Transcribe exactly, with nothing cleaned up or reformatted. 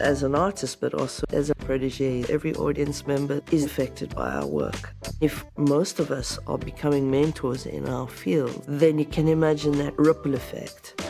as an artist, but also as a protege. Every audience member is affected by our work. If most of us are becoming mentors in our field, then you can imagine that ripple effect.